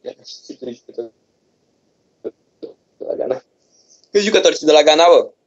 Câți jucători sunt de la Ghana? Câți jucători sunt de la Ghana, bă?